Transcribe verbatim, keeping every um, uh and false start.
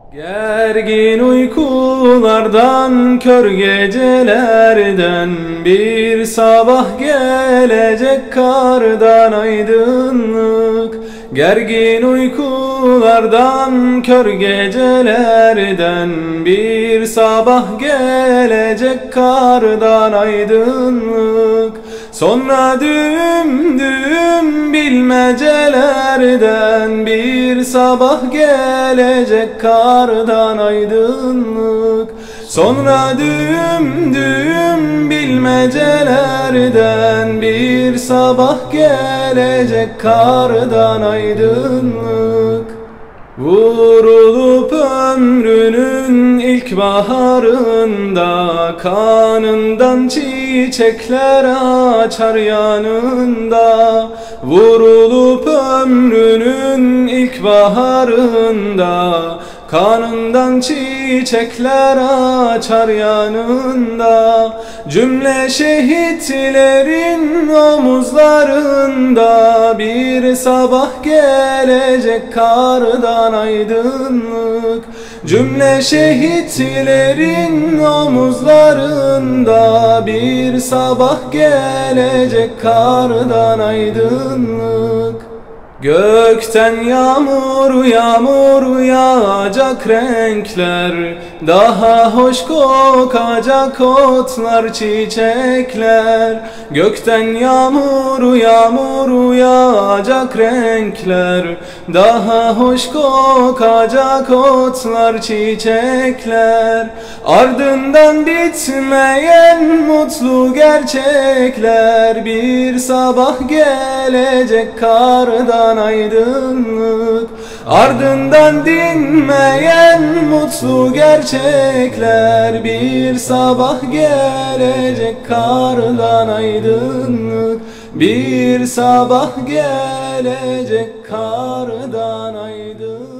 Gergin uykulardan, kör gecelerden, bir sabah gelecek kardan aydınlık. Gergin uykulardan, kör gecelerden, bir sabah gelecek kardan aydınlık. Sonra düğüm düğüm bilmecelerden, bir sabah gelecek kardan aydınlık. Sonra düğüm düğüm bilmecelerden, bir sabah gelecek kardan aydınlık. Vurulup ömrünün ilk baharında, kanından çiçekler açar yanında. Vurulup ömrünün ilk baharında, kanından çiçekler açar yanında. Cümle şehitlerin omuzlarında, bir sabah gelecek kardan aydınlık. Cümle şehitlerin omuzlarında, bir sabah gelecek kardan aydınlık. Gökten yağmur yağmur yağacak renkler, daha hoş kokacak otlar çiçekler. Gökten yağmur yağmur yağacak renkler, daha hoş kokacak otlar çiçekler. Ardından bitmeyen mutlu gerçekler, bir sabah gelecek kardan aydınlık. Ardından dinmeyen mutlu gerçekler, bir sabah gelecek kardan aydınlık. Bir sabah gelecek kardan aydınlık.